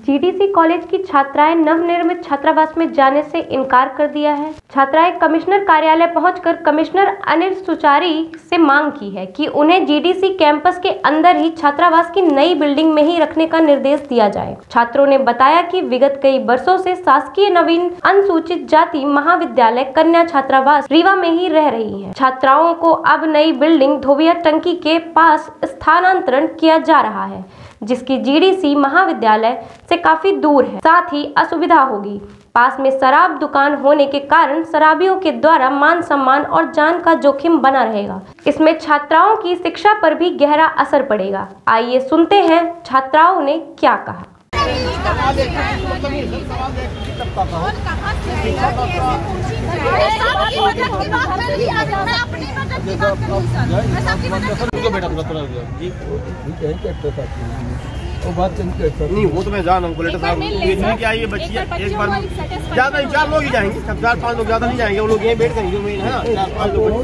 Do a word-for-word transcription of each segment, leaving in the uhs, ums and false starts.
GDC college की छात्राएं नवनिर्मित छात्रावास में जाने से इनकार कर दिया है। छात्राएं कमिश्नर कार्यालय पहुंचकर कमिश्नर अनिल सुचारी से मांग की है कि उन्हें जीडीसी कैंपस के अंदर ही छात्रावास की नई बिल्डिंग में ही रखने का निर्देश दिया जाए। छात्रों ने बताया कि विगत कई वर्षों से शासकीय नवीन अनुसूचित जाति महाविद्यालय कन्या छात्रावास रीवा में ही रह रही है। छात्राओं को अब नई बिल्डिंग धोबिया टंकी के पास स्थानांतरण किया जा रहा है, जिसकी जीडीसी महाविद्यालय से काफी दूर है, साथ ही असुविधा होगी। पास में शराब दुकान होने के कारण शराबियों के द्वारा मान सम्मान और जान का जोखिम बना रहेगा। इसमें छात्राओं की शिक्षा पर भी गहरा असर पड़ेगा। आइए सुनते हैं छात्राओं ने क्या कहा। वो बात नहीं, वो तो मैं जान हूँ कलेक्टर साहब क्या ये बच्ची एक बार ज्यादा नहीं, चार लोग ही जाएंगे, सब चार पाँच लोग ज्यादा नहीं जाएंगे, वो लोग यहीं बैठ करेंगे है ना, चार पाँच लोग।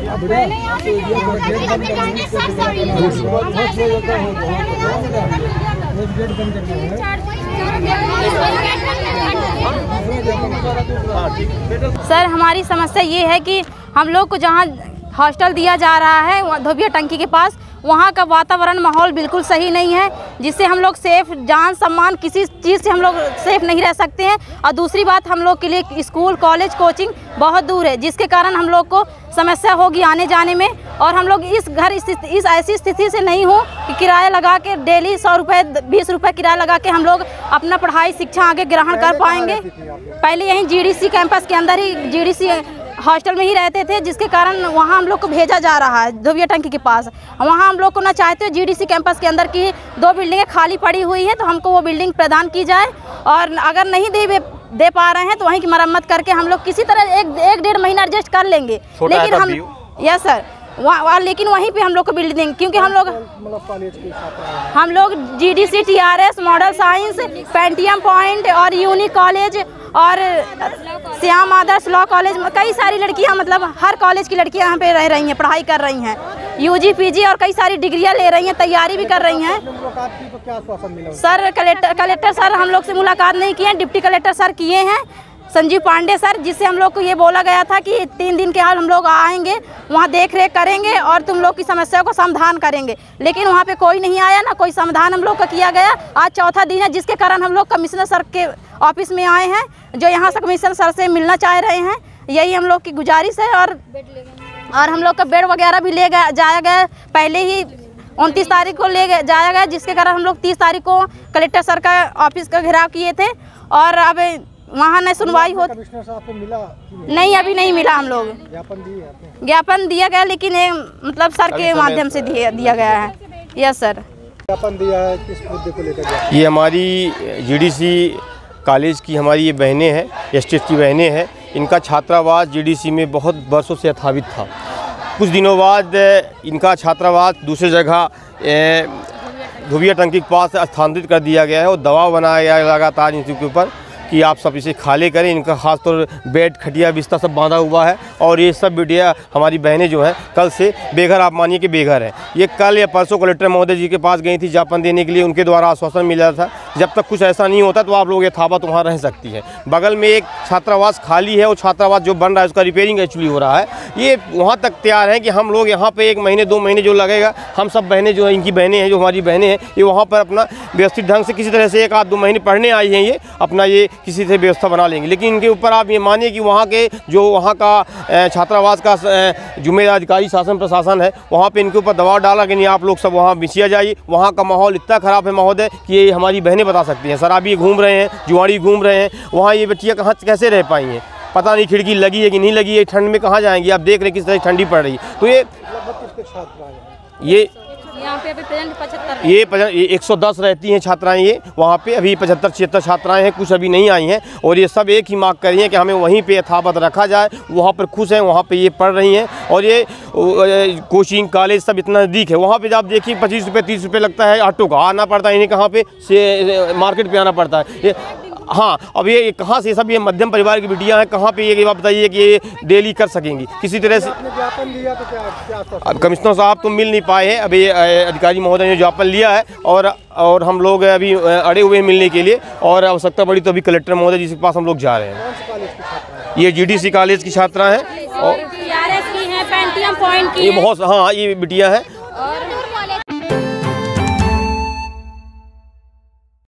सर हमारी समस्या ये है कि हम लोग को जहाँ हॉस्टल दिया जा रहा है धोबिया टंकी के पास, वहाँ का वातावरण माहौल बिल्कुल सही नहीं है, जिससे हम लोग सेफ जान सम्मान किसी चीज़ से हम लोग सेफ नहीं रह सकते हैं। और दूसरी बात, हम लोग के लिए स्कूल कॉलेज कोचिंग बहुत दूर है, जिसके कारण हम लोग को समस्या होगी आने जाने में। और हम लोग इस घर इस, इस ऐसी स्थिति से नहीं हो कि किराया लगा के डेली सौ रुपये बीस रुपये किराया लगा के हम लोग अपना पढ़ाई शिक्षा आगे ग्रहण कर पाएंगे। पहले यहीं जीडीसी कैंपस के अंदर ही जीडीसी हॉस्टल में ही रहते थे, जिसके कारण वहाँ हम लोग को भेजा जा रहा है धोबिया टंकी के पास। वहाँ हम लोग को ना चाहते हो जीडीसी कैंपस के अंदर की दो बिल्डिंगें खाली पड़ी हुई है, तो हमको वो बिल्डिंग प्रदान की जाए। और अगर नहीं दे दे पा रहे हैं तो वहीं की मरम्मत करके हम लोग किसी तरह एक एक डेढ़ महीना एडजस्ट कर लेंगे। लेकिन हम यस सर वहाँ लेकिन वहीं पे हम लोग को बिल्डिंग, क्योंकि हम लोग हम लोग GDC TRS model science pentium point और यूनिक कॉलेज और श्याम आदर्श लॉ कॉलेज, कई सारी लड़कियां, मतलब हर कॉलेज की लड़कियां यहाँ पे रह रही हैं, पढ़ाई कर रही हैं, यूजी पीजी और कई सारी डिग्रियां ले रही हैं, तैयारी भी कर रही हैं। सर कलेक्टर कलेक्टर सर हम लोग से मुलाकात नहीं किए हैं, डिप्टी कलेक्टर सर किए हैं संजीव पांडे सर, जिससे हम लोग को ये बोला गया था कि तीन दिन के हाल हम लोग आएंगे, वहाँ देख रेख करेंगे और तुम लोग की समस्या को समाधान करेंगे। लेकिन वहाँ पे कोई नहीं आया, ना कोई समाधान हम लोग का किया गया। आज चौथा दिन है, जिसके कारण हम लोग कमिश्नर सर के ऑफिस में आए हैं, जो यहाँ से कमिश्नर सर से मिलना चाह रहे हैं। यही हम लोग की गुजारिश है। और और हम लोग का बेड वगैरह भी ले गया जाया गया, पहले ही उनतीस तारीख को ले जाया गया, जिसके कारण हम लोग तीस तारीख को कलेक्टर सर का ऑफिस का घेराव किए थे। और अब वहाँ न सुनवाई हो कमिश्नर साहब को मिला नहीं, अभी नहीं मिला। हम लोग ज्ञापन दिए ज्ञापन दिया गया, लेकिन ये मतलब सर के माध्यम से दिया दिया गया है। यस सर, ज्ञापन दिया है किस मुद्दे को लेकर? ये हमारी जीडीसी कॉलेज की हमारी ये बहनें हैं, एसटी की बहनें हैं। इनका छात्रावास जीडीसी में बहुत वर्षों से स्थापित था। कुछ दिनों बाद इनका छात्रावास दूसरी जगह धोबिया टंकी के पास स्थानांतरित कर दिया गया है और दबाव बनाया गया है लगातार इनके ऊपर कि आप सब इसे खाली करें। इनका खासतौर बेड खटिया बिस्तर सब बांधा हुआ है और ये सब बिटिया हमारी बहनें जो हैं कल से बेघर, आप मानिए कि बेघर हैं। ये कल या परसों कलेक्टर महोदय जी के पास गई थी ज्ञापन देने के लिए, उनके द्वारा आश्वासन मिला था जब तक कुछ ऐसा नहीं होता तो आप लोग यथावत वहाँ रह सकती हैं। बगल में एक छात्रावास खाली है, वो छात्रावास जो बन रहा है उसका रिपेयरिंग एक्चुअली हो रहा है। ये वहाँ तक तैयार है कि हम लोग यहाँ पर एक महीने दो महीने जो लगेगा, हम सब बहनें जो है, इनकी बहनें हैं, जो हमारी बहनें हैं, ये वहाँ पर अपना व्यवस्थित ढंग से किसी तरह से एक आध दो महीने पढ़ने आई हैं, ये अपना ये किसी से व्यवस्था बना लेंगे। लेकिन इनके ऊपर आप ये मानिए कि वहाँ के जो वहाँ का छात्रावास का जिम्मेदार अधिकारी शासन प्रशासन है, वहाँ पे इनके ऊपर दबाव डाला कि नहीं आप लोग सब वहाँ बिछिया जाइए। वहाँ का माहौल इतना ख़राब है महोदय कि ये हमारी बहनें बता सकती हैं। शराबी घूम रहे हैं, जुआड़ी घूम रहे हैं, वहाँ ये बच्चियाँ कहाँ कैसे रह पाई हैं, पता नहीं। खिड़की लगी है कि नहीं लगी है, ठंड में कहाँ जाएंगी? आप देख रहे हैं किस तरह ठंडी पड़ रही है। तो ये ये यहाँ पे अभी प्रेजेंट पचहत्तर ये एक सौ दस रहती हैं छात्राएं, ये वहाँ पे अभी पचहत्तर छिहत्तर छात्राएं हैं, कुछ अभी नहीं आई हैं। और ये सब एक ही मांग कर रही हैं कि हमें वहीं पे यथावत रखा जाए। वहाँ पर खुश हैं, वहाँ पे ये पढ़ रही हैं और ये कोचिंग कॉलेज सब इतना नज़दीक है। वहाँ पे जब आप देखिए पच्चीस रुपये तीस रुपये लगता है ऑटो का, आना पड़ता है इन्हें कहाँ पे से मार्केट पे आना पड़ता है। ये हाँ, अब ये कहाँ से सब ये मध्यम परिवार की बिटियां हैं, कहाँ पे ये बात बताइए कि ये डेली कर सकेंगी किसी तरह से। ज्ञापन दिया तो क्या, क्या अब कमिश्नर साहब तो मिल नहीं पाए हैं, अभी अधिकारी महोदय ने ज्ञापन लिया है और और हम लोग अभी अड़े हुए हैं मिलने के लिए, और आवश्यकता पड़ी तो अभी कलेक्टर महोदय जी के पास हम लोग जा रहे हैं। ये जीडीसी कॉलेज की छात्रा हैं और टीआरएस की हैं, पेंटियम पॉइंट की ये हैं। बहुत, हाँ ये बिटिया है। और